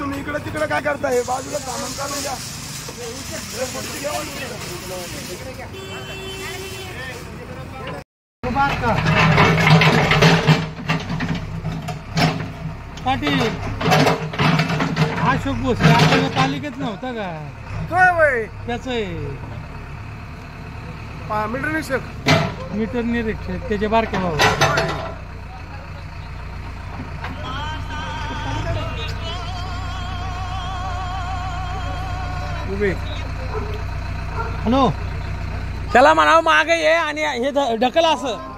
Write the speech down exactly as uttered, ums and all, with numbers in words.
तुम्ही इकडे तिकडे काय करताय? बाजूला सामान काढून द्या. पाटील अशोक भोसले आपल्या तालिकेत नव्हता का? काय वय त्याच मीटर निरीक्षक मीटर निरीक्षक त्याचे बारके भाऊ. हॅलो त्याला म्हणावं मागे ये आणि हे ढकल असं